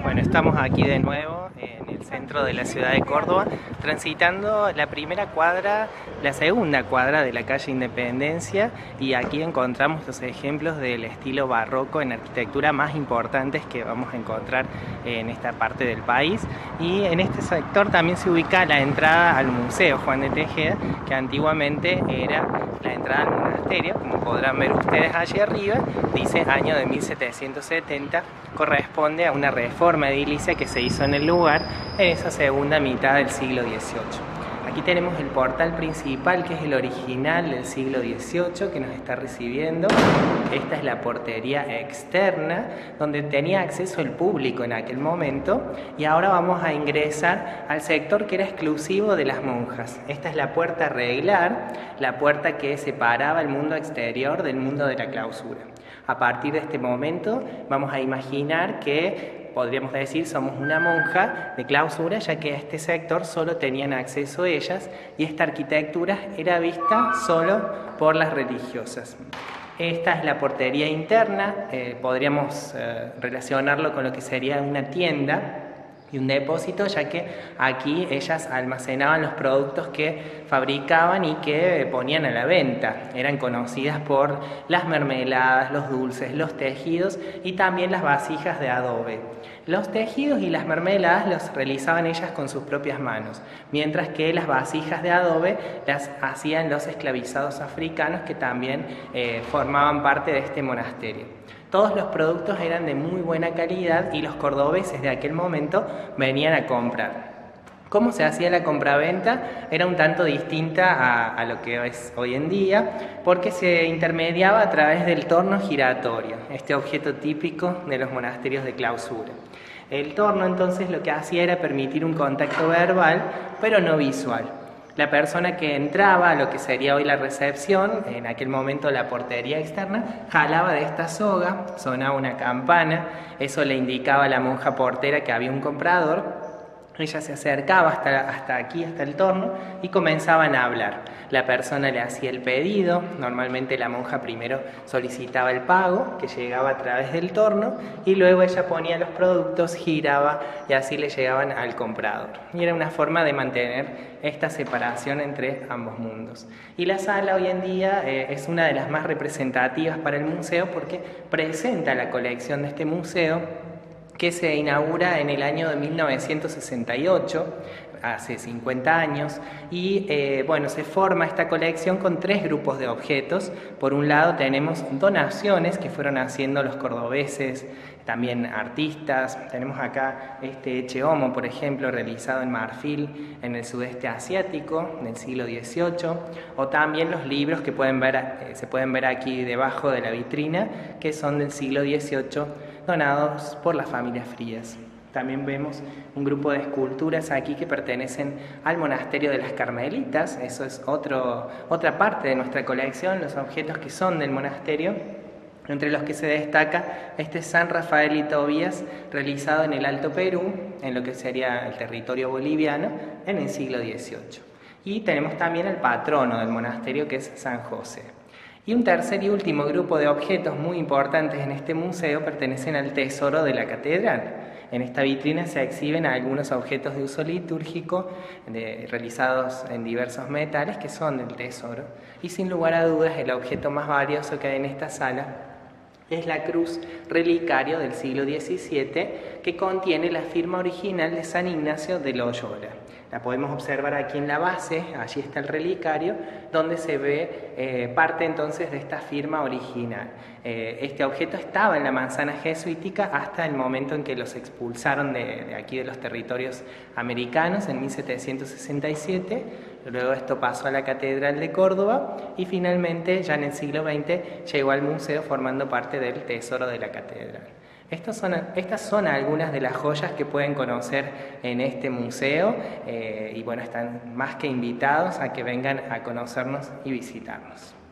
Bueno, estamos aquí de nuevo en el centro de la ciudad de Córdoba, transitando la primera cuadra, la segunda cuadra de la calle Independencia, y aquí encontramos los ejemplos del estilo barroco en arquitectura más importantes que vamos a encontrar en esta parte del país. Y en este sector también se ubica la entrada al Museo Juan de Tejeda, que antiguamente era la entrada al monasterio. Como podrán ver ustedes allí arriba, dice año de 1770, corresponde a una reforma edilicia que se hizo en el lugar en esa segunda mitad del siglo XVIII. Aquí tenemos el portal principal, que es el original del siglo XVIII, que nos está recibiendo. Esta es la portería externa, donde tenía acceso el público en aquel momento, y ahora vamos a ingresar al sector que era exclusivo de las monjas. Esta es la puerta reglar, la puerta que separaba el mundo exterior del mundo de la clausura. A partir de este momento vamos a imaginar que podríamos decir somos una monja de clausura, ya que a este sector solo tenían acceso ellas y esta arquitectura era vista solo por las religiosas. Esta es la portería interna, podríamos relacionarlo con lo que sería una tienda y un depósito, ya que aquí ellas almacenaban los productos que fabricaban y que ponían a la venta. Eran conocidas por las mermeladas, los dulces, los tejidos y también las vasijas de adobe. Los tejidos y las mermeladas los realizaban ellas con sus propias manos, mientras que las vasijas de adobe las hacían los esclavizados africanos, que también formaban parte de este monasterio. Todos los productos eran de muy buena calidad y los cordobeses de aquel momento venían a comprar. ¿Cómo se hacía la compraventa? Era un tanto distinta a lo que es hoy en día, porque se intermediaba a través del torno giratorio, este objeto típico de los monasterios de clausura. El torno entonces lo que hacía era permitir un contacto verbal, pero no visual. La persona que entraba a lo que sería hoy la recepción, en aquel momento la portería externa, jalaba de esta soga, sonaba una campana, eso le indicaba a la monja portera que había un comprador. Ella se acercaba hasta aquí, hasta el torno, y comenzaban a hablar. La persona le hacía el pedido, normalmente la monja primero solicitaba el pago, que llegaba a través del torno, y luego ella ponía los productos, giraba, y así le llegaban al comprador. Y era una forma de mantener esta separación entre ambos mundos. Y la sala hoy en día es una de las más representativas para el museo, porque presenta la colección de este museo, que se inaugura en el año de 1968, hace 50 años, y se forma esta colección con tres grupos de objetos. Por un lado tenemos donaciones que fueron haciendo los cordobeses, también artistas. Tenemos acá este echeomo, por ejemplo, realizado en marfil en el sudeste asiático del siglo XVIII, o también los libros que se pueden ver aquí debajo de la vitrina, que son del siglo XVIII, donados por las familias Frías. También vemos un grupo de esculturas aquí que pertenecen al monasterio de las Carmelitas. Eso es otra parte de nuestra colección, los objetos que son del monasterio, entre los que se destaca este San Rafael y Tobías, realizado en el Alto Perú, en lo que sería el territorio boliviano, en el siglo XVIII. Y tenemos también el patrono del monasterio, que es San José. Y un tercer y último grupo de objetos muy importantes en este museo pertenecen al tesoro de la catedral. En esta vitrina se exhiben algunos objetos de uso litúrgico realizados en diversos metales que son del tesoro. Y sin lugar a dudas el objeto más valioso que hay en esta sala es la cruz relicario del siglo XVII, que contiene la firma original de San Ignacio de Loyola. La podemos observar aquí en la base, allí está el relicario, donde se ve parte entonces de esta firma original. Este objeto estaba en la manzana jesuítica hasta el momento en que los expulsaron de aquí, de los territorios americanos, en 1767. Luego esto pasó a la Catedral de Córdoba y finalmente ya en el siglo XX llegó al museo formando parte del tesoro de la catedral. Estas son algunas de las joyas que pueden conocer en este museo y bueno, están más que invitados a que vengan a conocernos y visitarnos.